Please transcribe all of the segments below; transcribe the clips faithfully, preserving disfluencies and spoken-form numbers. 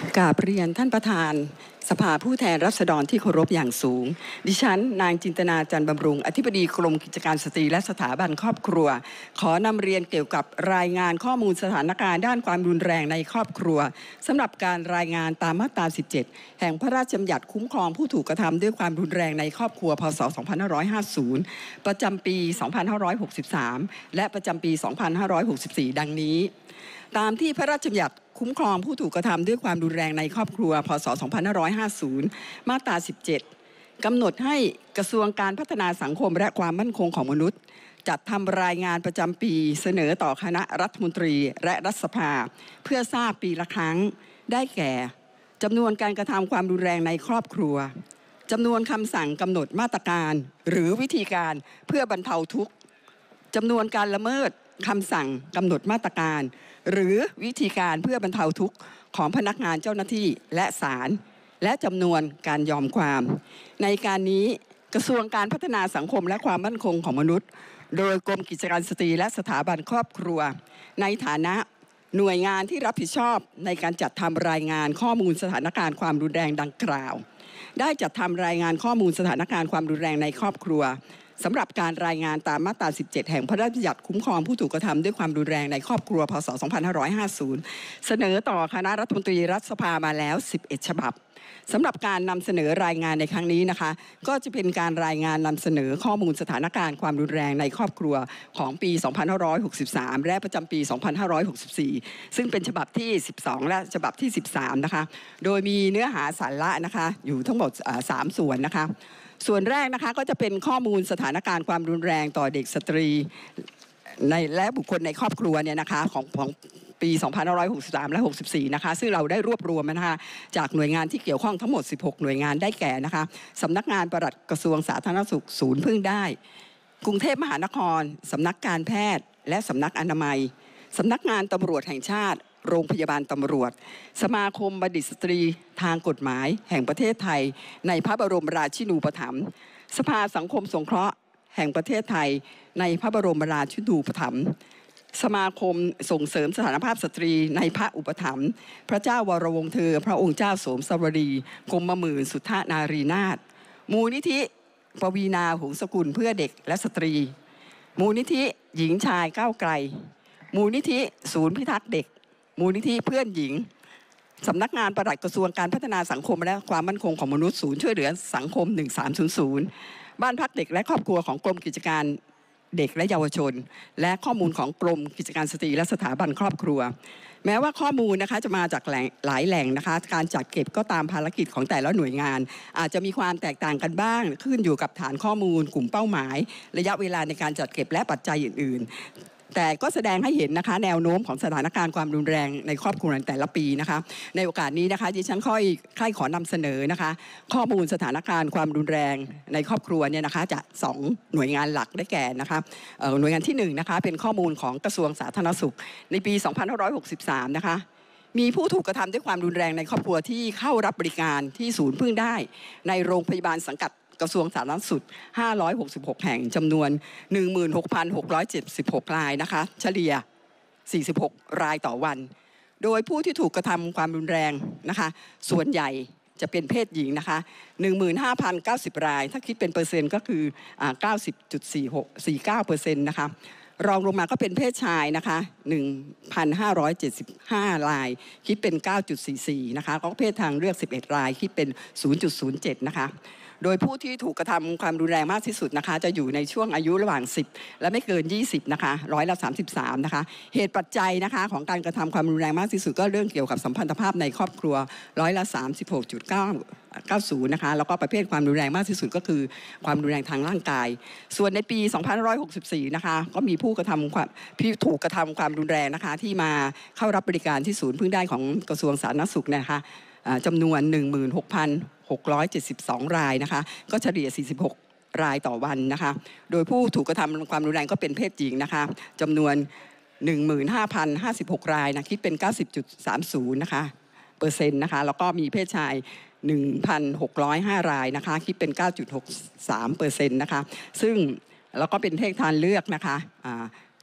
กราบเรียนท่านประธานสภาผู้แทนราษฎรที่เคารพอย่างสูงดิฉันนางจินตนาจันทร์บำรุงอธิบดีกรมกิจการสตรีและสถาบันครอบครัวขอนำเรียนเกี่ยวกับรายงานข้อมูลสถานการณ์ด้านความรุนแรงในครอบครัวสำหรับการรายงานตามมาตราสิบเจ็ดแห่งพระราชบัญญัติคุ้มครองผู้ถูกกระทำด้วยความรุนแรงในครอบครัวพ.ศ. สองพันห้าร้อยห้าสิบประจำปี สองพันห้าร้อยหกสิบสาม และประจำปี สองพันห้าร้อยหกสิบสี่ ดังนี้ตามที่พระราชบัญญัติคุ้มครองผู้ถูกกระทำด้วยความรุนแรงในครอบครัวพ.ศ. สองพันห้าร้อยห้าสิบมาตราสิบเจ็ดกำหนดให้กระทรวงการพัฒนาสังคมและความมั่นคงของมนุษย์จัดทำรายงานประจำปีเสนอต่อคณะรัฐมนตรีและรัฐสภาเพื่อทราบปีละครั้งได้แก่จำนวนการกระทำความรุนแรงในครอบครัวจำนวนคำสั่งกำหนดมาตรการหรือวิธีการเพื่อบรรเทาทุกข์จำนวนการละเมิดคำสั่งกำหนดมาตรการหรือวิธีการเพื่อบรรเทาทุกข์ของพนักงานเจ้าหน้าที่และศาลและจำนวนการยอมความในการนี้กระทรวงการพัฒนาสังคมและความมั่นคงของมนุษย์โดยกรมกิจการสตรีและสถาบันครอบครัวในฐานะหน่วยงานที่รับผิดชอบในการจัดทำรายงานข้อมูลสถานการณ์ความรุนแรงดังกล่าวได้จัดทำรายงานข้อมูลสถานการณ์ความรุนแรงในครอบครัวสำหรับการรายงานตามมาตราสิบเจ็ดแห่งพระราชบัญญัติคุ้มครองผู้ถูกกระทำด้วยความรุนแรงในครอบครัวพ.ศ. สองพันห้าร้อยห้าสิบเสนอต่อคณะรัฐมนตรีรัฐสภามาแล้วสิบเอ็ดฉบับสำหรับการนำเสนอรายงานในครั้งนี้นะคะก็จะเป็นการรายงานนำเสนอข้อมูลสถานการณ์ความรุนแรงในครอบครัวของปี สองพันห้าร้อยหกสิบสาม และประจำปี สองพันห้าร้อยหกสิบสี่ ซึ่งเป็นฉบับที่สิบสองและฉบับที่สิบสามนะคะโดยมีเนื้อหาสาระนะคะอยู่ทั้งหมดสามส่วนนะคะส่วนแรกนะคะก็จะเป็นข้อมูลสถานการณ์ความรุนแรงต่อเด็กสตรีในและบุคคลในครอบครัวเนี่ยนะคะของของปี สองพันห้าร้อยหกสิบสาม และ หกสิบสี่ นะคะซึ่งเราได้รวบรวมนะคะจากหน่วยงานที่เกี่ยวข้องทั้งหมดสิบหกหน่วยงานได้แก่นะคะสำนักงานปลัดกระทรวงสาธารณสุขศูนย์พึ่งได้กรุงเทพมหานครสำนักการแพทย์และสำนักอนามัยสำนักงานตำรวจแห่งชาติโรงพยาบาลตำรวจสมาคมบัณฑิตสตรีทางกฎหมายแห่งประเทศไทยในพระบรมราชินูปถัมภ์สภาสังคมสงเคราะห์แห่งประเทศไทยในพระบรมราชินูปถัมภ์สมาคมส่งเสริมสถานภาพสตรีในพระอุปถัมภ์พระเจ้าวรวงศ์เธอพระองค์เจ้าโสมสวรีกรมหมื่นสุทธนารีนาถมูลนิธิปวีณาหงสกุลเพื่อเด็กและสตรีมูลนิธิหญิงชายก้าวไกลมูลนิธิศูนย์พิทักษ์เด็กมูลนิธิเพื่อนหญิงสำนักงานปลัดกระทรวงการพัฒนาสังคมและความมั่นคงของมนุษย์ศูนย์ช่วยเหลือสังคมหนึ่งสามศูนย์ศูนย์บ้านพักเด็กและครอบครัวของกรมกิจการเด็กและเยาวชนและข้อมูลของกรมกิจการสตรีและสถาบันครอบครัวแม้ว่าข้อมูลนะคะจะมาจากหลายแหล่งนะคะการจัดเก็บก็ตามภารกิจของแต่ละหน่วยงานอาจจะมีความแตกต่างกันบ้างขึ้นอยู่กับฐานข้อมูลกลุ่มเป้าหมายระยะเวลาในการจัดเก็บและปัจจัยอื่นๆแต่ก็แสดงให้เห็นนะคะแนวโน้มของสถานการณ์ความรุนแรงในครอบครัวแต่ละปีนะคะในโอกาสนี้นะคะดิฉันค่อยค่อยขอนำเสนอนะคะข้อมูลสถานการณ์ความรุนแรงในครอบครัวเนี่ยนะคะจากสองหน่วยงานหลักได้แก่นะคะหน่วยงานที่หนึ่งนะคะเป็นข้อมูลของกระทรวงสาธารณสุขในปี สองพันห้าร้อยหกสิบสาม นะคะมีผู้ถูกกระทำด้วยความรุนแรงในครอบครัวที่เข้ารับบริการที่ศูนย์พึ่งได้ในโรงพยาบาลสังกัดกระทรวงสาธารณสุขห้าร้อยหกสิบหกแห่งจำนวน หนึ่งหมื่นหกพันหกร้อยเจ็ดสิบหก รายนะคะเฉลี่ยสี่สิบหกรายต่อวันโดยผู้ที่ถูกกระทำความรุนแรงนะคะส่วนใหญ่จะเป็นเพศหญิงนะคะ หนึ่งหมื่นห้าพันเก้าสิบ รายถ้าคิดเป็นเปอร์เซ็นต์ก็คือ เก้าสิบจุดสี่หก สี่เก้าเปอร์เซ็นต์ นะคะรองลงมาก็เป็นเพศชายนะคะ หนึ่งพันห้าร้อยเจ็ดสิบห้า รายคิดเป็น เก้าจุดสี่สี่ นะคะก็เพศทางเลือกสิบเอ็ดรายคิดเป็น ศูนย์จุดศูนย์เจ็ด นะคะโดยผู้ที่ถูกกระทำความรุนแรงมากที่สุดนะคะจะอยู่ในช่วงอายุระหว่างสิบและไม่เกินยี่สิบนะคะร้อยละสามสิบสามนะคะเหตุปัจจัยนะคะของการกระทำความรุนแรงมากที่สุดก็เรื่องเกี่ยวกับสัมพันธภาพในครอบครัวร้อยละสามสิบหกจุดเก้า เก้าสิบนะคะแล้วก็ประเภทความรุนแรงมากที่สุดก็คือความรุนแรงทางร่างกายส่วนในปี สองพันห้าร้อยหกสิบสี่ นะคะก็มีผู้กระทำความที่ถูกกระทำความรุนแรงนะคะที่มาเข้ารับบริการที่ศูนย์พึ่งได้ของกระทรวงสาธารณสุขนะคะจำนวน หนึ่งหมื่นหกพันหกร้อยเจ็ดสิบสอง รายนะคะก็เฉลี่ยสี่สิบหกรายต่อวันนะคะโดยผู้ถูกกระทำความรุนแรงก็เป็นเพศหญิงนะคะจำนวน หนึ่งหมื่นห้าพันห้าสิบหก รายนะคิดเป็น เก้าสิบจุดสามศูนย์ นะคะเปอร์เซ็นต์นะคะแล้วก็มีเพศชาย หนึ่งพันหกร้อยห้า รายนะคะคิดเป็น เก้าจุดหกสามเปอร์เซ็นต์ นะคะซึ่งแล้วก็เป็นเพศทางเลือกนะคะ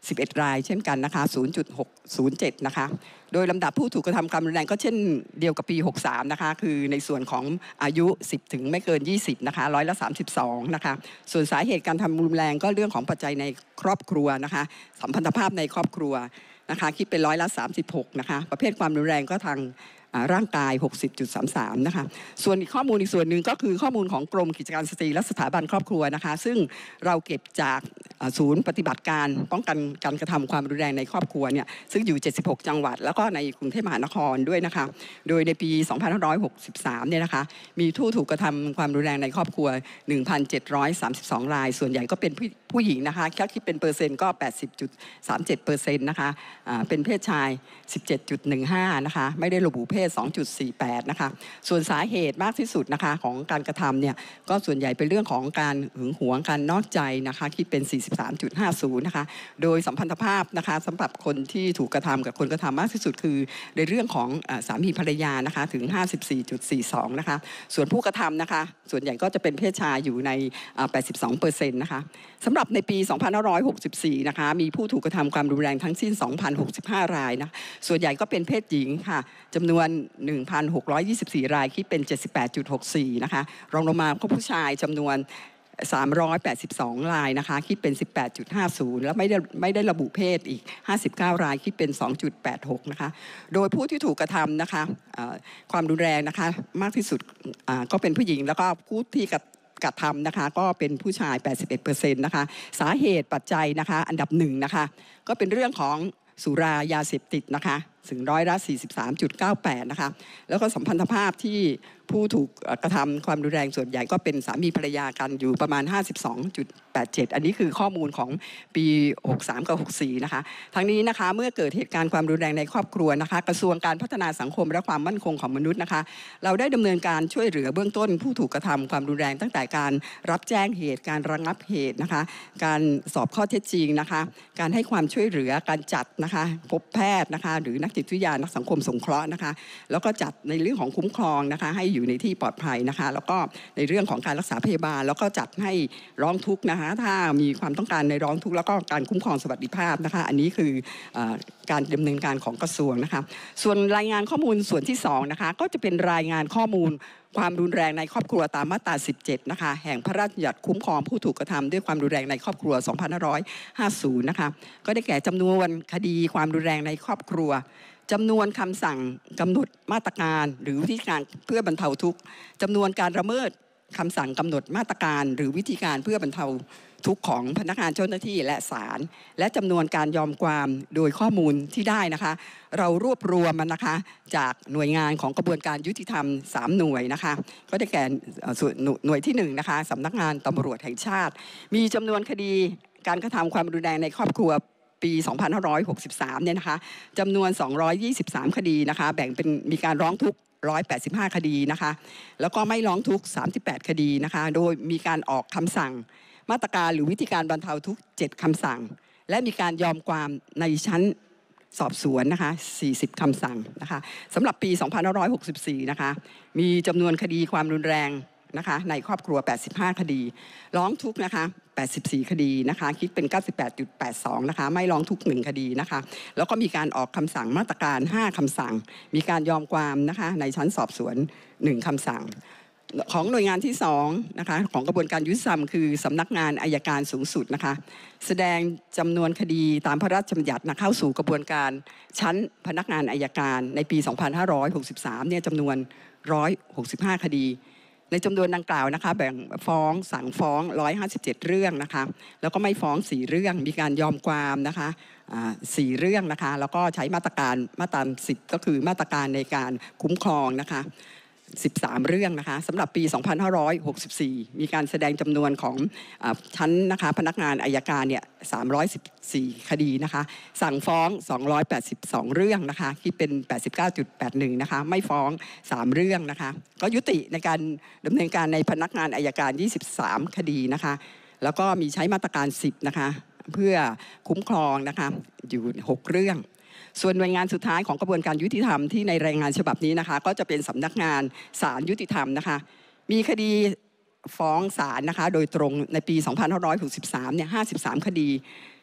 สิบเอ็ด รายเช่นกันนะคะ ศูนย์จุดหกศูนย์เจ็ด นะคะโดยลำดับผู้ถูกกระทำความรุนแรงก็เช่นเดียวกับปีหกสามนะคะคือในส่วนของอายุสิบถึงไม่เกินยี่สิบนะคะร้อยละสามสิบสองนะคะส่วนสาเหตุการทำรุนแรงก็เรื่องของปัจจัยในครอบครัวนะคะสัมพันธภาพในครอบครัวนะคะคิดเป็นร้อยละสามสิบหกนะคะประเภทความรุนแรงก็ทางร่างกาย หกสิบจุดสามสาม นะคะส่วนอีกข้อมูลอีกส่วนหนึ่งก็คือข้อมูลของกรมกิจการสตรีและสถาบันครอบครัวนะคะซึ่งเราเก็บจากศูนย์ปฏิบัติการป้องกันการกระทำความรุนแรงในครอบครัวเนี่ยซึ่งอยู่เจ็ดสิบหกจังหวัดแล้วก็ในกรุงเทพมหานครด้วยนะคะโดยในปีสองพันห้าร้อยหกสิบสามเนี่ยนะคะมีผู้ถูกกระทำความรุนแรงในครอบครัว หนึ่งพันเจ็ดร้อยสามสิบสอง รายส่วนใหญ่ก็เป็นผู้หญิงนะคะถ้าคิดเป็นเปอร์เซ็นต์ก็ แปดสิบจุดสามเจ็ดเปอร์เซ็นต์ นะคะเป็นเพศชาย สิบเจ็ดจุดหนึ่งห้า นะคะไม่ได้ระบุเพศ สองจุดสี่แปด นะคะส่วนสาเหตุมากที่สุดนะคะของการกระทำเนี่ยก็ส่วนใหญ่เป็นเรื่องของการหึงหวงการนอกใจนะคะคิดเป็น สี่สิบสามจุดห้าศูนย์ นะคะโดยสัมพันธภาพนะคะสำหรับคนที่ถูกกระทำกับคนกระทำมากที่สุดคือในเรื่องของสามีภรรยานะคะถึง ห้าสิบสี่จุดสี่สอง นะคะส่วนผู้กระทำนะคะส่วนใหญ่ก็จะเป็นเพศชายอยู่ใน แปดสิบสองเปอร์เซ็นต์ นะคะสำหรับในปีสองพันห้าร้อยหกสิบสี่นะคะมีผู้ถูกกระทำความรุนแรงทั้งสิ้น สองพันหกสิบห้า รายนะส่วนใหญ่ก็เป็นเพศหญิงค่ะจำนวน หนึ่งพันหกร้อยยี่สิบสี่ รายคิดเป็น เจ็ดสิบแปดจุดหกสี่ นะคะรองลงมาก็ผู้ชายจำนวนสามร้อยแปดสิบสอง รายนะคะคิดเป็น สิบแปดจุดห้าศูนย์ แล้วไม่ได้ไม่ได้ระบุเพศอีกห้าสิบเก้ารายคิดเป็น สองจุดแปดหก นะคะโดยผู้ที่ถูกกระทำนะคะความรุนแรงนะคะมากที่สุดก็เป็นผู้หญิงแล้วก็ผู้ที่กระกระทำนะคะก็เป็นผู้ชาย แปดสิบเอ็ดเปอร์เซ็นต์ นะคะสาเหตุปัจจัยนะคะอันดับหนึ่งนะคะก็เป็นเรื่องของสุรายาเสพติดนะคะถึงร้อยละ สี่สิบสามจุดเก้าแปด นะคะแล้วก็สัมพันธภาพที่ผู้ถูกกระทำความรุนแรงส่วนใหญ่ก็เป็นสามีภรรยากันอยู่ประมาณ ห้าสิบสองจุดแปดเจ็ด อันนี้คือข้อมูลของปีหกสามกับหกสี่นะคะทั้งนี้นะคะเมื่อเกิดเหตุการณ์ความรุนแรงในครอบครัวนะคะกระทรวงการพัฒนาสังคมและความมั่นคงของมนุษย์นะคะเราได้ดำเนินการช่วยเหลือเบื้องต้นผู้ถูกกระทำความรุนแรงตั้งแต่การรับแจ้งเหตุการระงับเหตุนะคะการสอบข้อเท็จจริงนะคะการให้ความช่วยเหลือการจัดนะคะพบแพทย์นะคะหรือนักจิตวิทยานักสังคมสงเคราะห์นะคะแล้วก็จัดในเรื่องของคุ้มครองนะคะให้อยู่ในที่ปลอดภัยนะคะแล้วก็ในเรื่องของการรักษาพยาบาลแล้วก็จัดให้ร้องทุกข์นะคะถ้ามีความต้องการในร้องทุกข์แล้วก็การคุ้มครองสวัสดิภาพนะคะอันนี้คือการดำเนินการของกระทรวงนะคะส่วนรายงานข้อมูลส่วนที่สองนะคะก็จะเป็นรายงานข้อมูลความรุนแรงในครอบครัวตามมาตราสิบเจ็ดนะคะแห่งพระราชบัญญัติคุ้มครองผู้ถูกกระทำด้วยความรุนแรงในครอบครัวสองพันห้าร้อยห้าสิบนะคะก็ได้แก่จำนวนคดีความรุนแรงในครอบครัวจำนวนคำสั่งกำหนดมาตรการหรือวิธีการเพื่อบรรเทาทุกข์จำนวนการละเมิดคำสั่งกำหนดมาตรการหรือวิธีการเพื่อบรรเทาทุกข์ของพนักงานเจ้าหน้าที่และศาลและจำนวนการยอมความโดยข้อมูลที่ได้นะคะเรารวบรวมมันนะคะจากหน่วยงานของกระบวนการยุติธรรมสามหน่วยนะคะก็ได้แก่หน่วยที่หนึ่งนะคะสำนักงานตำรวจแห่งชาติมีจำนวนคดีการกระทำความรุนแรงในครอบครัวปีสองพันห้าร้อยหกสิบสามเนี่ยนะคะจำนวนสองร้อยยี่สิบสามคดีนะคะแบ่งเป็นมีการร้องทุกข์หนึ่งร้อยแปดสิบห้าคดีนะคะแล้วก็ไม่ร้องทุกข์สามสิบแปดคดีนะคะโดยมีการออกคำสั่งมาตรการหรือวิธีการบรรเทาทุกข์เจ็ดคำสั่งและมีการยอมความในชั้นสอบสวนนะคะสี่สิบคำสั่งนะคะสำหรับปีสองพันห้าร้อยหกสิบสี่นะคะมีจำนวนคดีความรุนแรงนะคะในครอบครัวแปดสิบห้าคดีร้องทุกข์นะคะแปดสิบสี่คดีนะคะคิดเป็น เก้าสิบแปดจุดแปดสอง นะคะไม่ร้องทุกข์หนึ่งคดีนะคะแล้วก็มีการออกคำสั่งมาตรการห้าคำสั่งมีการยอมความนะคะในชั้นสอบสวนหนึ่งคำสั่งของหน่วยงานที่สองนะคะของกระบวนการยุติธรรมคือสำนักงานอัยการสูงสุดนะคะแสดงจำนวนคดีตามพระราชบัญญัตินะเข้าสู่กระบวนการชั้นพนักงานอัยการในปีสองพันห้าร้อยหกสิบสามเนี่ยจำนวนหนึ่งร้อยหกสิบห้าคดีในจำนวนดังกล่าวนะคะแบ่งฟ้องสั่งฟ้องหนึ่งร้อยห้าสิบเจ็ดเรื่องนะคะแล้วก็ไม่ฟ้องสี่เรื่องมีการยอมความนะคะสี่เรื่องนะคะแล้วก็ใช้มาตรการมาตราสิบก็คือมาตรการในการคุ้มครองนะคะสิบสามเรื่องนะคะสำหรับปีสองพันห้าร้อยหกสิบสี่มีการแสดงจำนวนของชั้นนะคะพนักงานอัยการเนี่ยสามร้อยสิบสี่คดีนะคะสั่งฟ้องสองร้อยแปดสิบสองเรื่องนะคะคิดเป็น แปดสิบเก้าจุดแปดหนึ่ง นะคะไม่ฟ้องสามเรื่องนะคะก็ยุติในการดำเนินการในพนักงานอัยการยี่สิบสามคดีนะคะแล้วก็มีใช้มาตรการสิบนะคะเพื่อคุ้มครองนะคะอยู่หกเรื่องส่วนหน่วยงานสุดท้ายของกระบวนการยุติธรรมที่ในรายงานฉบับนี้นะคะก็จะเป็นสำนักงานศาลยุติธรรมนะคะมีคดีฟ้องศาลนะคะโดยตรงในปีสองพันห้าร้อยหกสิบสามเนี่ยห้าสิบสามคดี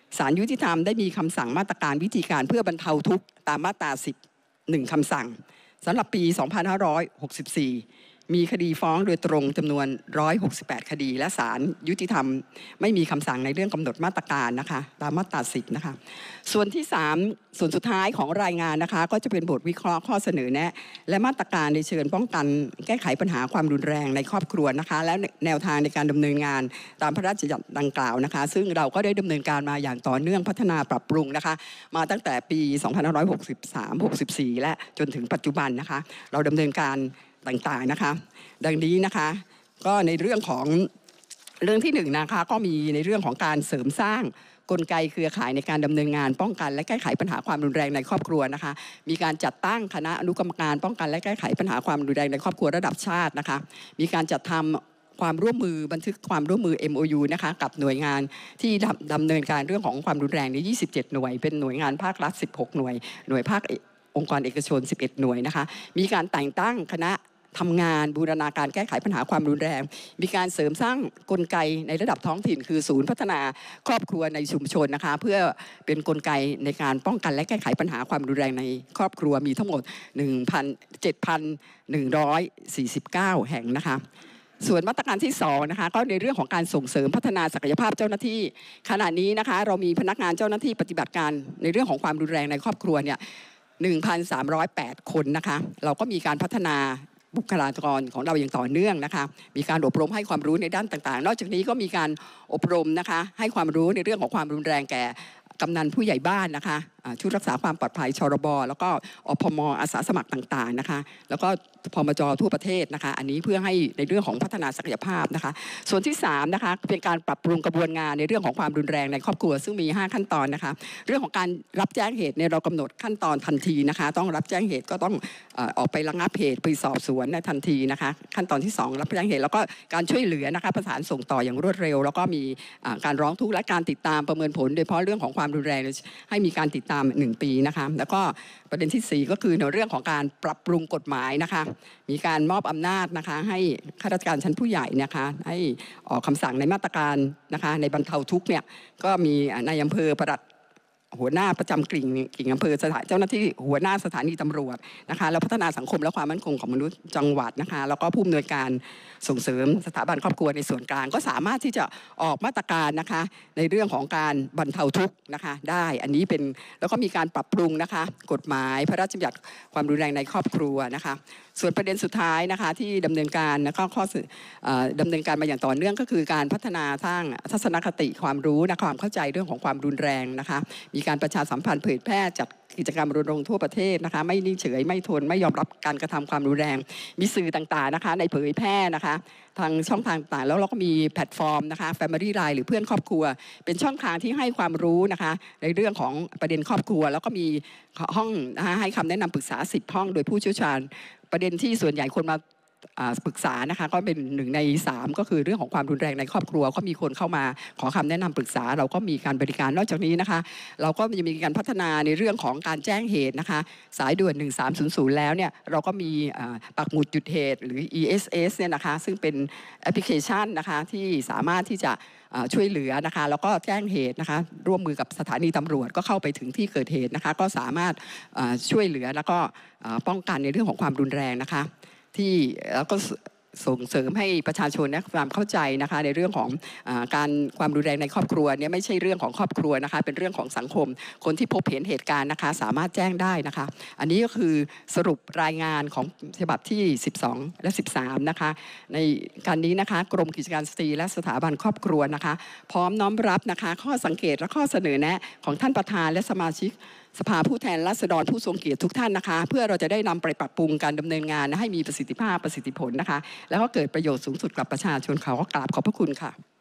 ศาลยุติธรรมได้มีคำสั่งมาตรการวิธีการเพื่อบรรเทาทุกข์ตามมาตราสิบหนึ่งคำสั่งสำหรับปี สองพันห้าร้อยหกสิบสี่ มีคดีฟ้องโดยตรงจำนวนหนึ่งร้อยหกสิบแปดคดีและศาลยุติธรรมไม่มีคำสั่งในเรื่องกำหนดมาตรการนะคะตามมาตราสิบนะคะส่วนที่สามส่วนสุดท้ายของรายงานนะคะก็จะเป็นบทวิเคราะห์ข้อเสนอแนะและมาตรการในเชิงป้องกันแก้ไขปัญหาความรุนแรงในครอบครัวนะคะและแนวทางในการดำเนินงานตามพระราชบัญญัติดังกล่าวนะคะซึ่งเราก็ได้ดำเนินการมาอย่างต่อเนื่องพัฒนาปรับปรุงนะคะมาตั้งแต่ปี สองพันห้าร้อยหกสิบสาม หกสิบสี่ และจนถึงปัจจุบันนะคะเราดำเนินการต่างๆนะคะดังนี้นะคะก็ในเรื่องของเรื่องที่หนึ่งนะคะก็มีในเรื่องของการเสริมสร้างกลไกเครือข่ายในการดำเนินงานป้องกันและแก้ไขปัญหาความรุนแรงในครอบครัวนะคะมีการจัดตั้งคณะอนุกรรมการป้องกันและแก้ไขปัญหาความรุนแรงในครอบครัวระดับชาตินะคะมีการจัดทำความร่วมมือบันทึกความร่วมมือ เอ็ม โอ ยู นะคะกับหน่วยงานที่ดำเนินการเรื่องของความรุนแรงในยี่สิบเจ็ดหน่วยเป็นหน่วยงานภาครัฐสิบหกหน่วยหน่วยภาคองค์กรเอกชนสิบเอ็ดหน่วยนะคะมีการแต่งตั้งคณะทำงานบูรณาการแก้ไขปัญหาความรุนแรงมีการเสริมสร้างกลไกในระดับท้องถิ่นคือศูนย์พัฒนาครอบครัวในชุมชนนะคะเพื่อเป็นกลไกในการป้องกันและแก้ไขปัญหาความรุนแรงในครอบครัวมีทั้งหมด เจ็ดพันหนึ่งร้อยสี่สิบเก้า แห่งนะคะส่วนมาตรการที่สองนะคะก็ในเรื่องของการส่งเสริมพัฒนาศักยภาพเจ้าหน้าที่ขณะนี้นะคะเรามีพนักงานเจ้าหน้าที่ปฏิบัติการในเรื่องของความรุนแรงในครอบครัวเนี่ย หนึ่งพันสามร้อยแปด คนนะคะเราก็มีการพัฒนาบุคลากรของเราอย่างต่อเนื่องนะคะมีการอบรมให้ความรู้ในด้านต่างๆนอกจากนี้ก็มีการอบรมนะคะให้ความรู้ในเรื่องของความรุนแรงแก่กำนันผู้ใหญ่บ้านนะคะชุดรักษาความปลอดภัยชรบแล้วก็อพมอาสาสมัครต่างๆนะคะแล้วก็พมจทั่วประเทศนะคะอันนี้เพื่อให้ในเรื่องของพัฒนาศักยภาพนะคะส่วนที่สามนะคะเป็นการปรับปรุงกระบวนการในเรื่องของความรุนแรงในครอบครัวซึ่งมีห้าขั้นตอนนะคะเรื่องของการรับแจ้งเหตุในเรากำหนดขั้นตอนทันทีนะคะต้องรับแจ้งเหตุก็ต้องออกไประงับเหตุไปสอบสวนในทันทีนะคะขั้นตอนที่สองรับแจ้งเหตุแล้วก็การช่วยเหลือนะคะประสานส่งต่ออย่างรวดเร็วแล้วก็มีการร้องทุกข์และการติดตามประเมินผลโดยเฉพาะเรื่องของความรุนแรงให้มีการติดตามหนึ่งปีนะคะแล้วก็ประเด็นที่สี่ก็คือในเรื่องของการปรับปรุงกฎหมายนะคะมีการมอบอำนาจนะคะให้ข้าราชการชั้นผู้ใหญ่นะคะให้ออกคำสั่งในมาตรการนะคะในบรรเทาทุกข์เนี่ยก็มีนายอำเภอปลัดหัวหน้าประจำกิ่งกิ่งอำเภอสถานเจ้าหน้าที่หัวหน้าสถานีตำรวจนะคะแล้วพัฒนาสังคมและความมั่นคงของมนุษย์จังหวัดนะคะแล้วก็ผู้อำนวยการส่งเสริมสถาบันครอบครัวในส่วนกลางก็สามารถที่จะออกมาตรการนะคะในเรื่องของการบรรเทาทุกข์นะคะได้อันนี้เป็นแล้วก็มีการปรับปรุงนะคะกฎหมายพระราชบัญญัติความรุนแรงในครอบครัวนะคะส่วนประเด็นสุดท้ายนะคะที่ดำเนินการและก็ข้อดำเนินการมาอย่างต่อเนื่องก็คือการพัฒนาสร้างทัศนคติความรู้และความเข้าใจเรื่องของความรุนแรงนะคะมีการประชาสัมพันธ์เผยแพร่จัดกิจกรรมรณรงค์ทั่วประเทศนะคะไม่นิ่งเฉยไม่ทนไม่ยอมรับการกระทำความรุนแรงมีสื่อต่างๆนะคะในเผยแพร่นะคะทางช่องทางต่างแล้วเราก็มีแพลตฟอร์มนะคะ Family Line หรือเพื่อนครอบครัวเป็นช่องทางที่ให้ความรู้นะคะในเรื่องของประเด็นครอบครัวแล้วก็มีห้องนะคะให้คำแนะนำปรึกษาสิบห้องโดยผู้เชี่ยวชาญประเด็นที่ส่วนใหญ่คนมาปรึกษานะคะก็เป็นหนึ่งในสามก็คือเรื่องของความรุนแรงในครอบครัวก็มีคนเข้ามาขอคำแนะนำปรึกษาเราก็มีการบริการนอกจากนี้นะคะเราก็จะมีการพัฒนาในเรื่องของการแจ้งเหตุนะคะสายด่วนหนึ่งสามศูนย์ศูนย์แล้วเนี่ยเราก็มีปักหมุดจุดเหตุหรือ อี เอส เอส เนี่ยนะคะซึ่งเป็นแอปพลิเคชันนะคะที่สามารถที่จะช่วยเหลือนะคะแล้วก็แจ้งเหตุนะคะร่วมมือกับสถานีตำรวจก็เข้าไปถึงที่เกิดเหตุนะคะก็สามารถช่วยเหลือแล้วก็ป้องกันในเรื่องของความรุนแรงนะคะที่แล้วก็ส่งเสริมให้ประชาชนนะความเข้าใจนะคะในเรื่องของอาการความรุนแรงในครอบครัวเนี่ยไม่ใช่เรื่องของครอบครัวนะคะเป็นเรื่องของสังคมคนที่พบเห็นเหตุการณ์นะคะสามารถแจ้งได้นะคะอันนี้ก็คือสรุปรายงานของฉบับที่สิบสองและสิบสามนะคะในการนี้นะคะกรมกิจการสตรีและสถาบันครอบครัวนะคะพร้อมน้อมรับนะคะข้อสังเกตและข้อเสนอแนะของท่านประธานและสมาชิกสภาผู้แทนราษฎรผู้ทรงเกียรติทุกท่านนะคะเพื่อเราจะได้นำไปปรับปรุงการดำเนินงานให้มีประสิทธิภาพประสิทธิผลนะคะแล้วก็เกิดประโยชน์สูงสุดกับประชาชนเขาก็กราบขอบพระคุณค่ะ